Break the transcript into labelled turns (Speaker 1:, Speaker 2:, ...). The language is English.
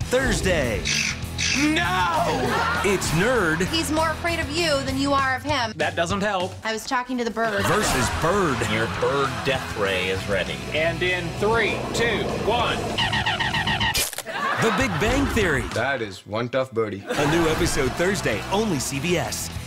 Speaker 1: Thursday.
Speaker 2: No!
Speaker 1: It's Nerd
Speaker 3: He's more afraid of you than you are of him.
Speaker 2: That doesn't help.
Speaker 3: I was talking to the bird.
Speaker 1: versus Bird.
Speaker 4: Your bird death ray is ready.
Speaker 2: And in 3, 2, 1.
Speaker 1: The Big Bang Theory.
Speaker 5: That is one tough birdie.
Speaker 1: A new episode Thursday, only CBS.